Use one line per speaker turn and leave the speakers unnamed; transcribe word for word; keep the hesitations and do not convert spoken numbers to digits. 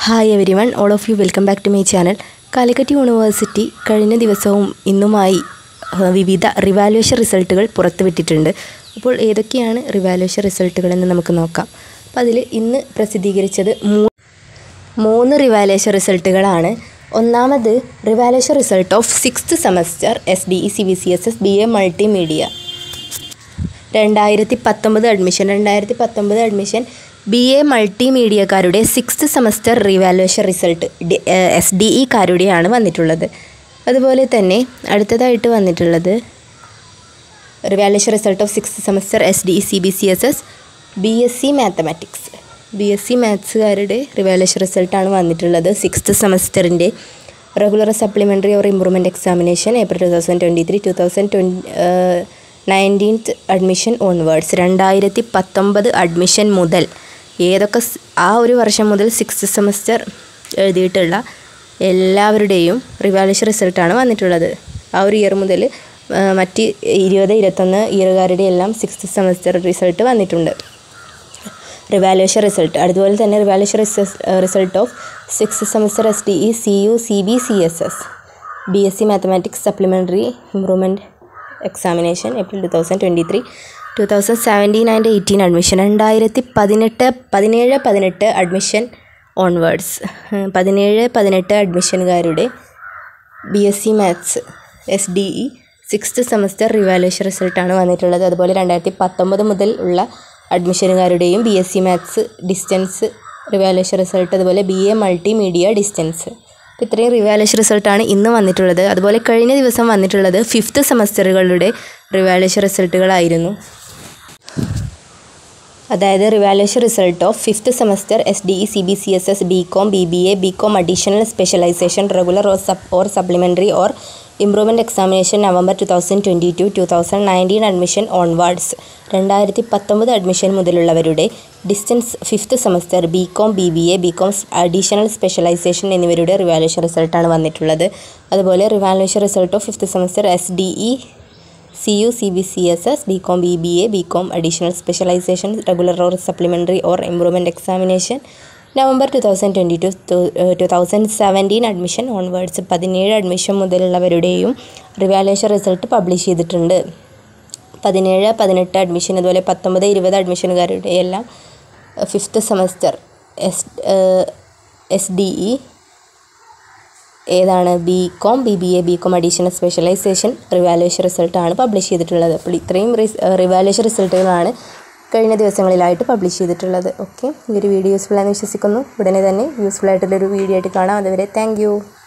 Hi everyone, all of you welcome back to my channel. Calicutuniversity കഴിഞ്ഞ ദിവസവും ഇന്നുമായി വിവിധ revaluation റിസൾട്ടുകൾ പുറത്തുവിട്ടിട്ടുണ്ട്. അപ്പോൾ ഏതൊക്കെയാണ് റിവാലുവേഷൻ റിസൾട്ടുകൾ എന്ന് നമുക്ക് നോക്കാം. അപ്പോൾ അതിൽ ഇന്ന് പ്രസിദ്ധീകരിച്ചത് മൂന്ന് റിവാലുവേഷൻ റിസൾട്ടുകളാണ്. ഒന്നാമത് revaluation result of sixth semester S D E C B C S S B A multimedia രണ്ടായിരത്തി പത്തൊമ്പത് അഡ്മിഷൻ രണ്ടായിരത്തി പത്തൊമ്പത് അഡ്മിഷൻ ബി എ മൾട്ടിമീഡിയക്കാരുടെ sixth semester revaluation result S D ഇക്കാരുടെയാണ് വന്നിട്ടുള്ളത്. അതുപോലെ തന്നെ അടുത്തതായിട്ട് വന്നിട്ടുള്ളത് revaluation result of sixth semester S D E C B C S S B S C mathematics B S C മാത്സുകാരുടെ റിവാലുവേഷൻ റിസൾട്ടാണ് വന്നിട്ടുള്ളത്. സിക്സ്ത് സെമസ്റ്ററിൻ്റെ regular supplementary or improvement examination April two thousand twenty three two thousand twenty nineteenth admission onwards രണ്ടായിരത്തി പത്തൊമ്പത് admission മുതൽ ഏതൊക്കെ ആ ഒരു വർഷം മുതൽ സിക്സ്ത് സെമസ്റ്റർ എഴുതിയിട്ടുള്ള എല്ലാവരുടെയും റിവാലുവേഷൻ റിസൾട്ടാണ് വന്നിട്ടുള്ളത്. ആ ഒരു ഇയർ മുതൽ മറ്റ് ഇരുപത് ഇരുപത്തൊന്ന് ഇയറുകാരുടെ എല്ലാം സിക്സ്ത് സെമസ്റ്റർ റിസൾട്ട് വന്നിട്ടുണ്ട്. റിവാലുവേഷൻ റിസൾട്ട് അതുപോലെ തന്നെ revaluation result of sixth semester S D E C U C B C S S B S C mathematics supplementary improvement examination April two thousand twenty three two thousand seventeen and eighteen admission രണ്ടായിരത്തി പതിനെട്ട് പതിനേഴ് പതിനെട്ട് admission onwards പതിനേഴ് പതിനെട്ട് അഡ്മിഷനുകാരുടെ B S C maths S D E sixth semester revaluation റിസൾട്ടാണ് വന്നിട്ടുള്ളത്. അതുപോലെ രണ്ടായിരത്തി പത്തൊമ്പത് മുതൽ ഉള്ള അഡ്മിഷനുകാരുടെയും B S C maths distance revaluation result അതുപോലെ ബി എ മൾട്ടിമീഡിയ ഡിസ്റ്റൻസ് ഇത്രയും റിവാലുവേഷൻ റിസൾട്ടാണ് ഇന്ന് വന്നിട്ടുള്ളത്. അതുപോലെ കഴിഞ്ഞ ദിവസം വന്നിട്ടുള്ളത് ഫിഫ്ത്ത് സെമസ്റ്ററുകളുടെ റിവാലുവേഷൻ റിസൾട്ടുകളായിരുന്നു. അതായത് revaluation result of fifth semester S D E C B C S S B com B B A B com additional specialisation regular or sub or supplementary or improvement examination November two thousand twenty two two thousand nineteen admission onwards രണ്ടായിരത്തി പത്തൊമ്പത് admission മുതലുള്ളവരുടെ distance fifth semester B com B B A B com additional specialisation എന്നിവരുടെ revaluation റിസൾട്ടാണ് വന്നിട്ടുള്ളത്. അതുപോലെ revaluation result of fifth semester S D E C U C B C S S B com B B A B com additional specialisation regular or supplementary or improvement examination November two thousand twenty two two thousand seventeen admission onwards പതിനേഴ് admission മുതലുള്ളവരുടെയും revaluation result publish ചെയ്തിട്ടുണ്ട്. പതിനേഴ് പതിനെട്ട് admission അതുപോലെ പത്തൊമ്പത് ഇരുപത് അഡ്മിഷനുകാരുടെ എല്ലാം fifth semester S S D E ഏതാണ് B com B B A B com additional specialisation revaluation റിസൾട്ടാണ് പബ്ലിഷ് ചെയ്തിട്ടുള്ളത്. അപ്പോൾ ഇത്രയും റിവാലുവേഷൻ റിസൾട്ടുകളാണ് കഴിഞ്ഞ ദിവസങ്ങളിലായിട്ട് പബ്ലിഷ് ചെയ്തിട്ടുള്ളത്. ഓക്കെ, ഈ ഒരു വീഡിയോ യൂസ്ഫുൾ ആണെന്ന് വിശ്വസിക്കുന്നു. ഉടനെ തന്നെ യൂസ്ഫുൾ ആയിട്ടുള്ളൊരു വീഡിയോ ആയിട്ട് കാണാം. അതുവരെ താങ്ക് യു.